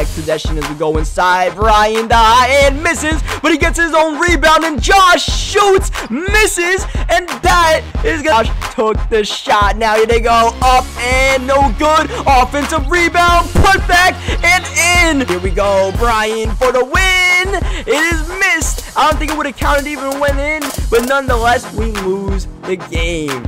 next possession as we go inside. Brian the high and misses, but he gets his own rebound, and Josh shoots, misses, and that is Josh took the shot. Now here they go, up and no good. Offensive rebound, put back and in. Here we go, Brian for the win. It is missed. I don't think it would have counted even if it went in, but nonetheless, we lose the game.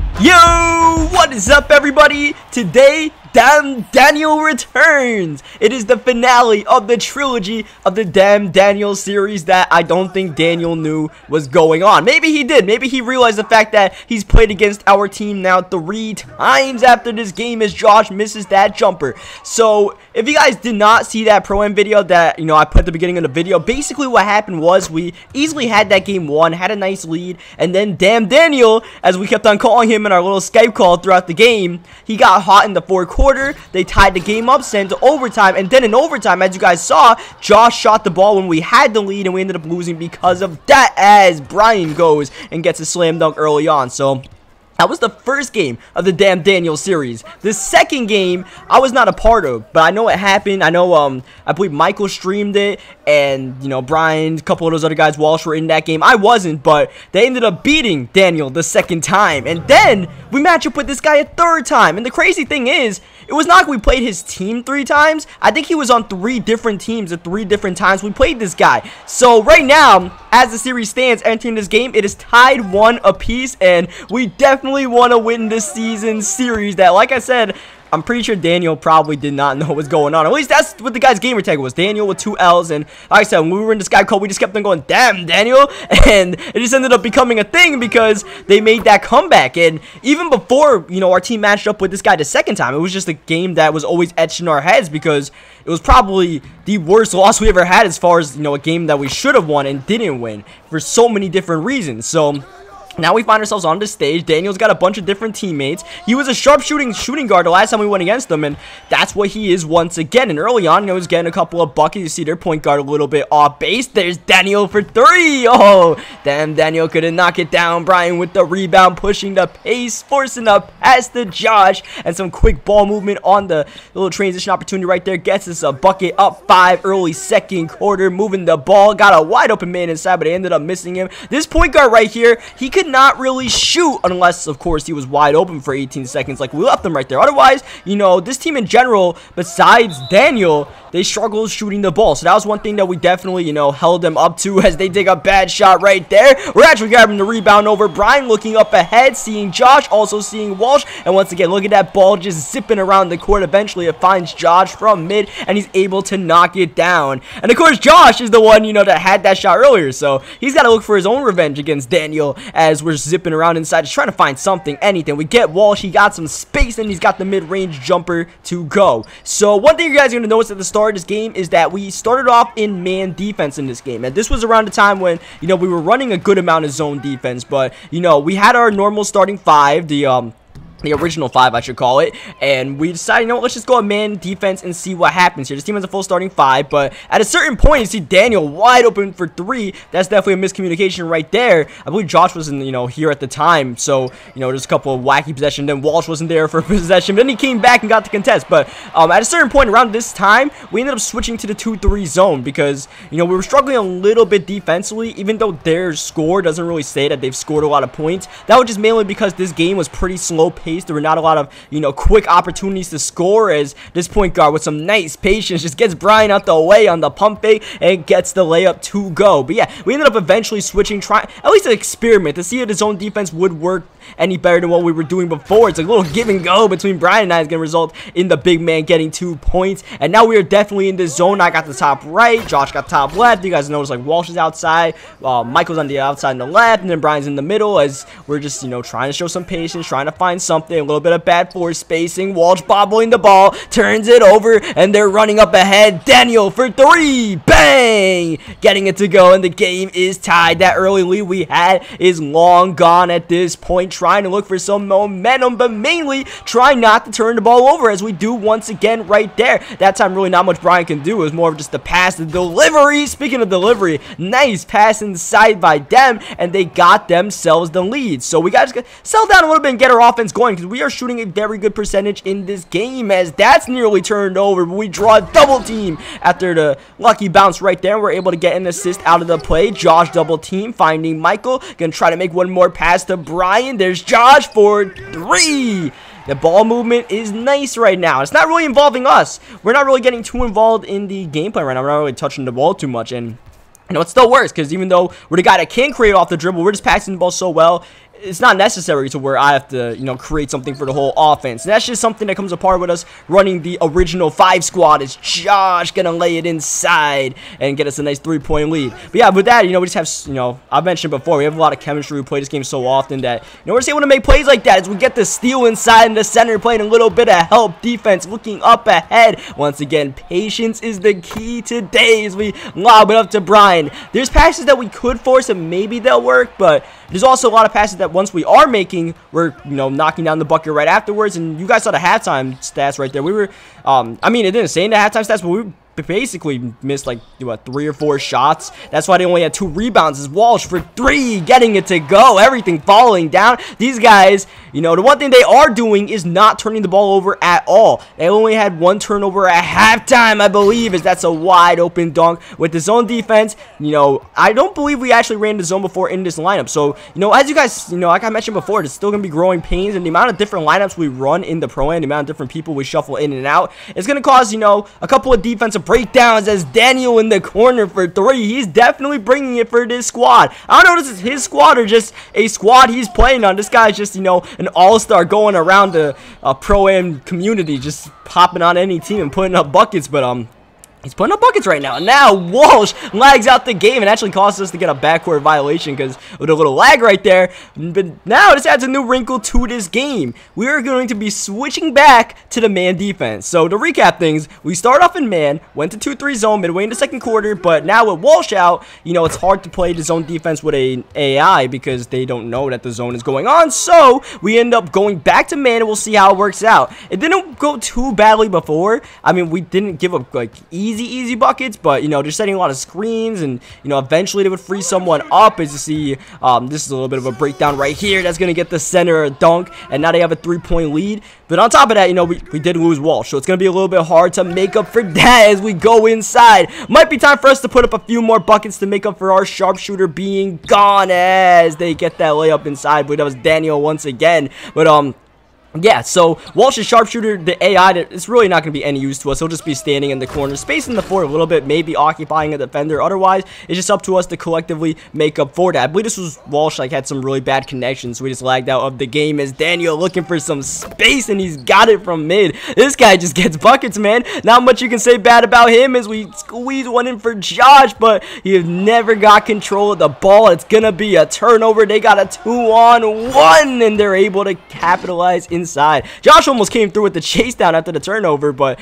Yo, what is up, everybody? Today, Damn Daniel returns. It is the finale of the trilogy of the Damn Daniel series that I don't think Daniel knew was going on. Maybe he did. Maybe he realized the fact that he's played against our team now 3 times after this game as Josh misses that jumper. So, if you guys did not see that Pro-Am video that, I put at the beginning of the video, basically what happened was we easily had that game won, had a nice lead, and then Damn Daniel, as we kept on calling him in our little Skype call throughout the game, he got hot in the fourth quarter. They tied the game up, sent to overtime, and then in overtime, as you guys saw, Josh shot the ball when we had the lead, and we ended up losing because of that, as Brian goes and gets a slam dunk early on. So that was the first game of the Damn Daniel series. The second game, I was not a part of, but I know it happened. I know, I believe Michael streamed it, and, Brian, a couple of those other guys, Walsh, were in that game. I wasn't, but they ended up beating Daniel the second time, and then we match up with this guy a third time. And the crazy thing is, it was not like we played his team 3 times. I think he was on 3 different teams at 3 different times we played this guy. So right now, as the series stands entering this game, it is tied 1 apiece, and we definitely want to win this season's series that, like I said, I'm pretty sure Daniel probably did not know what was going on. At least that's what the guy's gamer tag was. Daniel with 2 L's. And like I said, when we were in the Skype call, we just kept on going, damn, Daniel. And it just ended up becoming a thing because they made that comeback. And even before, our team matched up with this guy the second time, it was just a game that was always etched in our heads because it was probably the worst loss we ever had as far as, a game that we should have won and didn't win for so many different reasons. So now we find ourselves on this stage. Daniel's got a bunch of different teammates. He was a sharp shooting guard the last time we went against him, and that's what he is once again. And early on, he was getting a couple of buckets. You see their point guard a little bit off base. There's Daniel for 3. Oh, damn, Daniel couldn't knock it down. Brian with the rebound, pushing the pace, forcing a pass to Josh, and some quick ball movement on the little transition opportunity right there. Gets us a bucket, up 5 early second quarter, moving the ball. Got a wide open man inside, but they ended up missing him. This point guard right here, he could not really shoot unless, of course, he was wide open for 18 seconds like we left him right there. Otherwise, this team in general, besides Daniel, they struggle shooting the ball. So that was one thing that we definitely, held them up to as they dig a bad shot right there. We're actually grabbing the rebound over. Brian looking up ahead, seeing Josh, also seeing Walsh. And once again, look at that ball just zipping around the court. Eventually, it finds Josh from mid, and he's able to knock it down. And, of course, Josh is the one, that had that shot earlier. So he's got to look for his own revenge against Daniel as we're zipping around inside, just trying to find something, anything. We get Walsh, he got some space, and he's got the mid-range jumper to go. So one thing you guys are going to notice at the start of this game is that we started off in man defense in this game, and this was around the time when, we were running a good amount of zone defense, but, we had our normal starting 5, the original 5, I should call it, and we decided, let's just go a man defense and see what happens here. This team has a full starting 5, but at a certain point, you see Daniel wide open for 3. That's definitely a miscommunication right there. I believe Josh wasn't, here at the time, so, there's a couple of wacky possessions. Then Walsh wasn't there for a possession, but then he came back and got the contest. But at a certain point around this time, we ended up switching to the 2-3 zone because, we were struggling a little bit defensively, even though their score doesn't really say that they've scored a lot of points. That was just mainly because this game was pretty slow-paced. There were not a lot of, quick opportunities to score as this point guard with some nice patience just gets Brian out the way on the pump fake and gets the layup to go. But yeah, we ended up eventually switching, trying at least an experiment to see if his own defense would work any better than what we were doing before. It's a little give and go between Brian and I is going to result in the big man getting 2 points. And now we are definitely in this zone. I got the top right, Josh got top left. You guys notice like Walsh is outside, Michael's on the outside on the left, and then Brian's in the middle as we're just, trying to show some patience, trying to find something, a little bit of bad force spacing. Walsh bobbling the ball, turns it over, and they're running up ahead. Daniel for 3, bang! Getting it to go, and the game is tied. That early lead we had is long gone at this point. Trying to look for some momentum, but mainly trying not to turn the ball over as we do once again right there. That time really not much Brian can do. It was more of just the pass, the delivery. Speaking of delivery, nice pass inside by them, and they got themselves the lead. So we got to settle down a little bit and get our offense going. important because we are shooting a very good percentage in this game, as that's nearly turned over, but we draw a double team after the lucky bounce right there. We're able to get an assist out of the play. Josh double team, finding Michael. Gonna try to make one more pass to Brian. There's Josh for 3. The ball movement is nice right now. It's not really involving us. We're not really getting too involved in the gameplay right now. We're not really touching the ball too much, and you know, it still works because even though we're the guy that can create off the dribble, we're just passing the ball so well. It's not necessary to where I have to, you know, create something for the whole offense. And that's just something that comes apart with us running the original 5 squad. Is Josh gonna lay it inside and get us a nice 3-point lead? But yeah, with that, you know, we just have, you know, I've mentioned before, we have a lot of chemistry. We play this game so often that, you know, we're just able to make plays like that as we get the steal inside in the center, playing a little bit of help defense, looking up ahead. Once again, patience is the key today as we lob it up to Brian. There's passes that we could force and maybe they'll work, but there's also a lot of passes that once we are making, we're, you know, knocking down the bucket right afterwards. And you guys saw the halftime stats right there. We were, I mean, it didn't say in the halftime stats, but we basically missed like, what, 3 or 4 shots. That's why they only had 2 rebounds. Is Walsh for 3, getting it to go. Everything falling down. These guys, you know, the one thing they are doing is not turning the ball over at all. They only had 1 turnover at halftime, I believe, as that's a wide open dunk with the zone defense. You know, I don't believe we actually ran the zone before in this lineup. So, you know, as you guys, you know, like I mentioned before, it's still going to be growing pains, and the amount of different lineups we run in the pro-am, the amount of different people we shuffle in and out, it's going to cause, you know, a couple of defensive breakdowns. As Daniel in the corner for 3. He's definitely bringing it for this squad. I don't know if this is his squad or just a squad he's playing on. This guy's just, you know, an all-star going around the pro-am community, just popping on any team and putting up buckets. But he's putting up buckets right now. Now Walsh lags out the game and actually caused us to get a backcourt violation because with a little lag right there. But now this adds a new wrinkle to this game. We are going to be switching back to the man defense. So to recap things, we start off in man, went to 2-3 zone midway in the second quarter, but now with Walsh out, you know, it's hard to play the zone defense with a AI because they don't know that the zone is going on. So we end up going back to man, and we'll see how it works out. It didn't go too badly before. I mean, we didn't give up like easy buckets, but you know, they're setting a lot of screens, and you know, eventually they would free someone up. As you see, this is a little bit of a breakdown right here that's gonna get the center a dunk, and now they have a 3-point lead. But on top of that, you know, we did lose Walsh, so it's gonna be a little bit hard to make up for that as we go inside. Might be time for us to put up a few more buckets to make up for our sharpshooter being gone as they get that layup inside. But that was Daniel once again. But yeah, so Walsh's sharpshooter, the AI, it's really not going to be any use to us. He'll just be standing in the corner, spacing the floor a little bit, maybe occupying a defender. Otherwise, it's just up to us to collectively make up for that. I believe this was Walsh, like, had some really bad connections, so we just lagged out of the game as Daniel looking for some space, and he's got it from mid. This guy just gets buckets, man. Not much you can say bad about him as we squeeze one in for Josh, but he never got control of the ball. It's going to be a turnover. They got a 2-on-1, and they're able to capitalize inside. Josh almost came through with the chase down after the turnover, but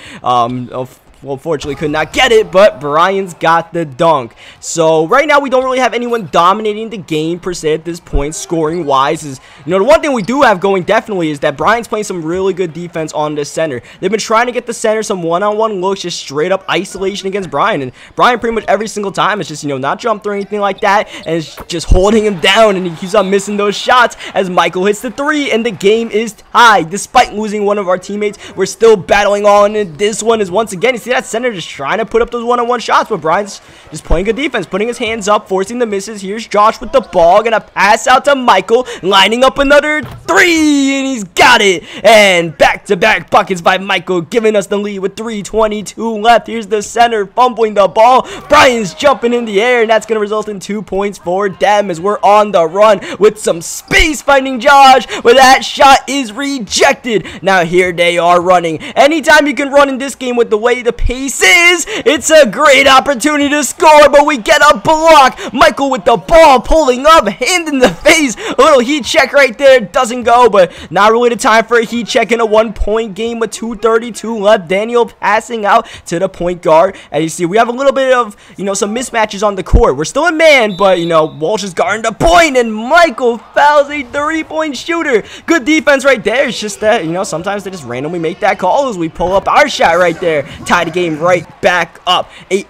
well, unfortunately could not get it, but Brian's got the dunk. So right now we don't really have anyone dominating the game per se at this point, scoring wise. Is, you know, the one thing we do have going definitely is that Brian's playing some really good defense on the center. They've been trying to get the center some one-on-one looks, just straight up isolation against Brian, and Brian pretty much every single time is just, you know, not jump through anything like that, and it's just holding him down, and he keeps on missing those shots as Michael hits the 3, and the game is tied. Despite losing one of our teammates, we're still battling on, and this one is once again, you see that center just trying to put up those one-on-one shots, but Brian's just playing good defense, putting his hands up, forcing the misses. Here's Josh with the ball, gonna pass out to Michael, lining up another 3, and he's got it. And back-to-back buckets by Michael, giving us the lead with 3:22 left. Here's the center fumbling the ball. Brian's jumping in the air, and that's gonna result in 2 points for them as we're on the run with some space, finding Josh, but that shot is rejected. Now here they are running. Anytime you can run in this game with the way the pace is, it's a great opportunity to score, but we get a block. Michael with the ball, pulling up, hand in the face. A little heat check right there, doesn't go, but not really the time for a heat check in a 1-point game with 2:32 left. Daniel passing out to the point guard, and you see we have a little bit of, you know, some mismatches on the court. We're still in man, but, you know, Walsh is guarding the point, and Michael fouls a 3-point shooter. Good defense right there. It's just that, you know, sometimes they just randomly make that call as we pull up our shot right there. Tied game right back up.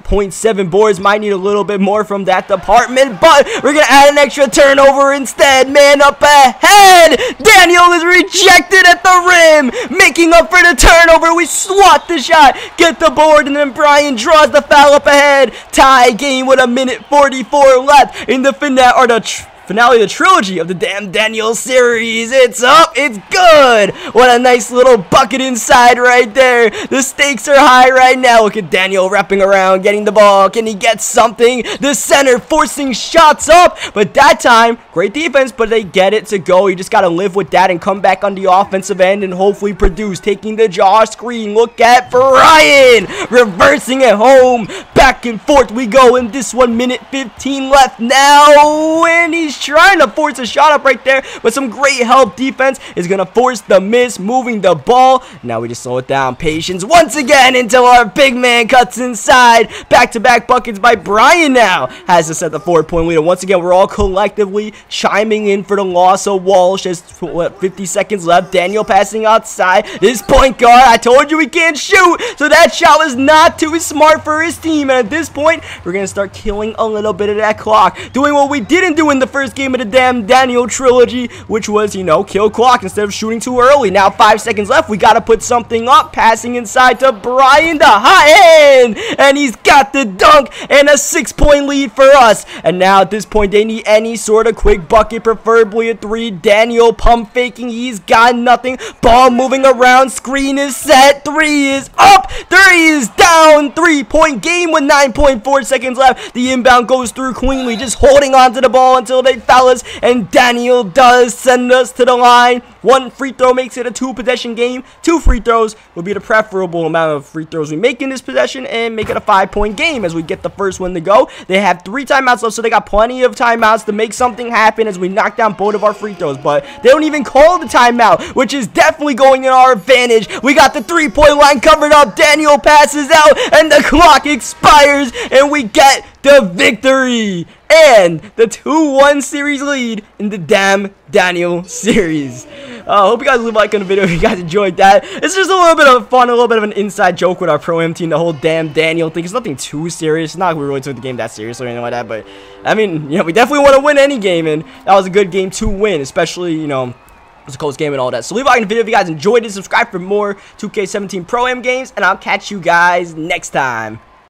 8.7 boards. Might need a little bit more from that department, but we're going to add an extra turnover instead. Man up ahead. Daniel is rejected at the rim. Making up for the turnover. We swat the shot. Get the board, and then Brian draws the foul up ahead. Tie game with 1:44 left in the finale of the trilogy of the Damn Daniel series. It's up. It's good. What a nice little bucket inside right there. The stakes are high right now. Look at Daniel wrapping around, getting the ball. Can he get something? The center forcing shots up, but that time, great defense, but they get it to go. You just got to live with that and come back on the offensive end and hopefully produce. Taking the Josh screen. Look at Brian reversing it home. Back and forth we go in this 1:15 left now, and he's trying to force a shot up right there, but some great help defense is going to force the miss, moving the ball. Now we just slow it down. Patience once again until our big man cuts inside. Back-to-back buckets by Brian now has to set the 4-point lead. And once again, we're all collectively chiming in for the loss of Walsh. There's 50 seconds left. Daniel passing outside. This point guard, I told you he can't shoot, so that shot was not too smart for his team. And at this point, we're going to start killing a little bit of that clock, doing what we didn't do in the first game of the Damn Daniel trilogy, which was, you know, kill clock instead of shooting too early. Now 5 seconds left. We got to put something up. Passing inside to Brian, the high end, and he's got the dunk and a 6-point lead for us. And now at this point, they need any sort of quick bucket, preferably a 3. Daniel pump faking. He's got nothing. Ball moving around. Screen is set. 3 is up. 3 is down. 3-point game with 9.4 seconds left. The inbound goes through cleanly, just holding on to the ball until they foul us, and Daniel does send us to the line. 1 free throw makes it a 2-possession game. 2 free throws would be the preferable amount of free throws we make in this possession, and make it a 5-point game as we get the first one to go. They have 3 timeouts left, so they got plenty of timeouts to make something happen as we knock down both of our free throws, but they don't even call the timeout, which is definitely going in our advantage. We got the 3-point line covered up. Daniel passes out, and the clock expires, and we get the victory and the 2-1 series lead in the Damn Daniel series. Hope you guys leave a like on the video if you guys enjoyed that. It's just a little bit of fun, a little bit of an inside joke with our Pro-Am team, the whole Damn Daniel thing. It's nothing too serious. It's not like we really took the game that seriously or anything like that, but I mean, you know, we definitely want to win any game, and that was a good game to win, especially, you know, it was a close game and all that. So leave a like on the video if you guys enjoyed it. Subscribe for more 2K17 Pro-Am games, and I'll catch you guys next time.